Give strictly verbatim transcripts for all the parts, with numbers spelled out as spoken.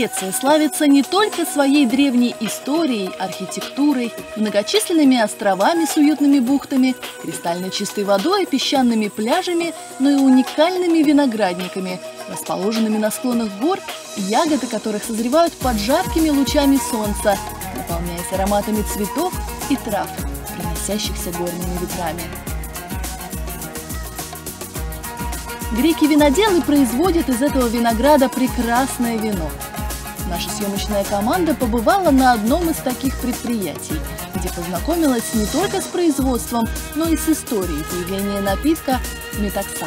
Греция славится не только своей древней историей, архитектурой, многочисленными островами с уютными бухтами, кристально чистой водой и песчаными пляжами, но и уникальными виноградниками, расположенными на склонах гор, ягоды которых созревают под жаркими лучами солнца, наполняясь ароматами цветов и трав, приносящихся горными ветрами. Греки-виноделы производят из этого винограда прекрасное вино. Наша съемочная команда побывала на одном из таких предприятий, где познакомилась не только с производством, но и с историей появления напитка метакса.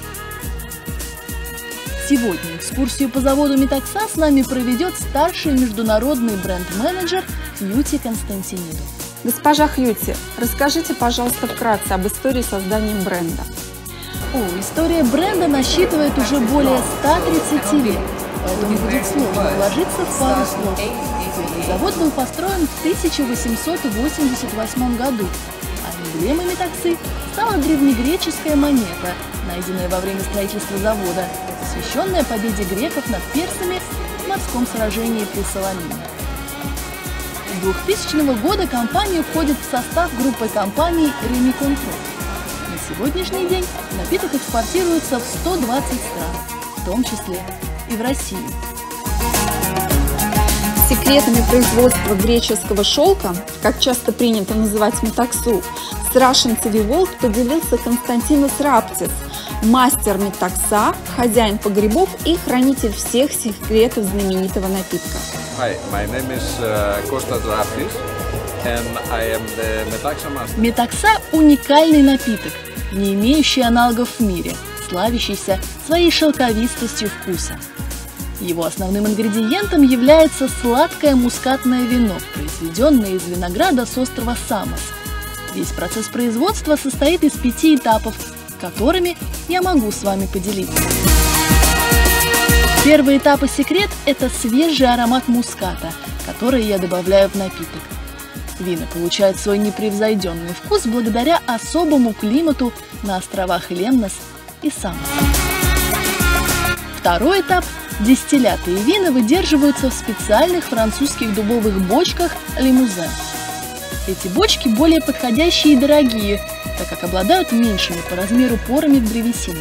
Сегодня экскурсию по заводу метакса с нами проведет старший международный бренд-менеджер Хьюти Константинидou. Госпожа Хьюти, расскажите, пожалуйста, вкратце об истории создания бренда. О, история бренда насчитывает уже более ста тридцати лет, поэтому будет сложно вложиться в пару слов. Первый завод был построен в тысяча восемьсот восемьдесят восьмом году, а эмблемой метаксы стала древнегреческая монета, найденная во время строительства завода, посвященная победе греков над персами в морском сражении при Саламине. С двухтысячного года компания входит в состав группы компаний Rémy Cointreau. На сегодняшний день напиток экспортируется в сто двадцать стран, в том числе и в Россию. Секретами производства греческого шелка, как часто принято называть метаксу, с Russian ти ви World поделился Константинос Рапцис, мастер метакса, хозяин погребов и хранитель всех секретов знаменитого напитка. Hi, my name is uh, Kostas Raptis, and I am the Metaxa master. Метакса – уникальный напиток, не имеющий аналогов в мире, славящийся своей шелковистостью вкуса. Его основным ингредиентом является сладкое мускатное вино, произведенное из винограда с острова Самос. Весь процесс производства состоит из пяти этапов, которыми я могу с вами поделиться. Первый этап и секрет – это свежий аромат муската, который я добавляю в напиток. Вина получают свой непревзойденный вкус благодаря особому климату на островах Лемнос и Самос. Второй этап – дистилляты и вина выдерживаются в специальных французских дубовых бочках «Лимузен». Эти бочки более подходящие и дорогие, так как обладают меньшими по размеру порами в древесине.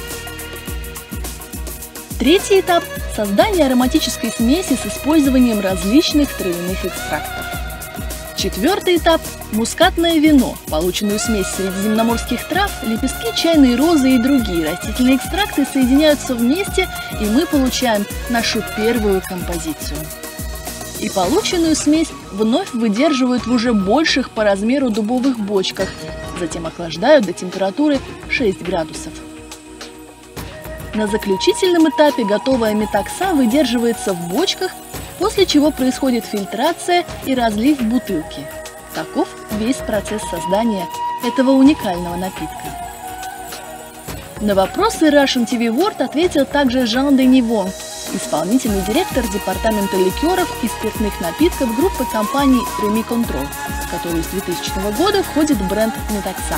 Третий этап – создание ароматической смеси с использованием различных травяных экстрактов. Четвертый этап – мускатное вино, полученную смесь средиземноморских трав, лепестки чайной розы и другие растительные экстракты соединяются вместе, и мы получаем нашу первую композицию. И полученную смесь вновь выдерживают в уже больших по размеру дубовых бочках, затем охлаждают до температуры шесть градусов. На заключительном этапе готовая метакса выдерживается в бочках, после чего происходит фильтрация и разлив в бутылки. Таков весь процесс создания этого уникального напитка. На вопросы Russian ти ви World ответил также Жан-Дени Вонг, исполнительный директор департамента ликеров и спиртных напитков группы компаний Rémy Cointreau, в которую с двухтысячного года входит бренд метакса.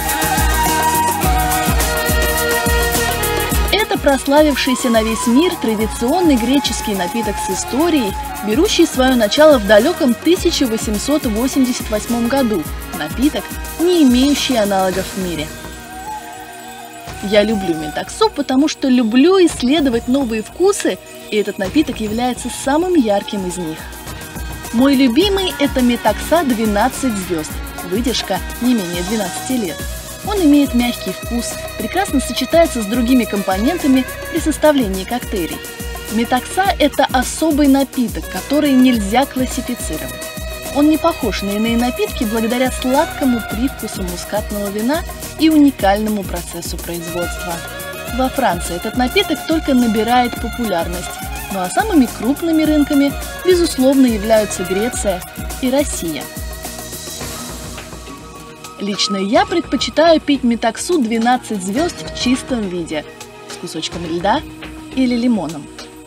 Это прославившийся на весь мир традиционный греческий напиток с историей, берущий свое начало в далеком тысяча восемьсот восемьдесят восьмом году, напиток, не имеющий аналогов в мире. Я люблю метаксу, потому что люблю исследовать новые вкусы, и этот напиток является самым ярким из них. Мой любимый – это метакса двенадцать звезд, выдержка не менее двенадцати лет. Он имеет мягкий вкус, прекрасно сочетается с другими компонентами при составлении коктейлей. Метакса – это особый напиток, который нельзя классифицировать. Он не похож на иные напитки благодаря сладкому привкусу мускатного вина и уникальному процессу производства. Во Франции этот напиток только набирает популярность, ну а самыми крупными рынками, безусловно, являются Греция и Россия. Лично я предпочитаю пить метаксу двенадцать звезд в чистом виде, с кусочком льда или лимоном.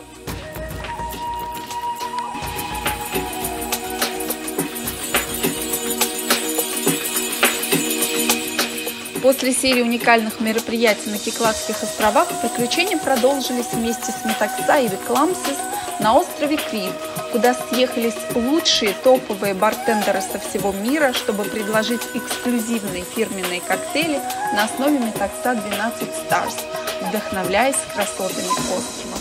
После серии уникальных мероприятий на Кикладских островах приключения продолжились вместе с метакса и Викламсис на острове Крит, куда съехались лучшие топовые бартендеры со всего мира, чтобы предложить эксклюзивные фирменные коктейли на основе Metaxa двенадцать Stars, вдохновляясь красотами острова.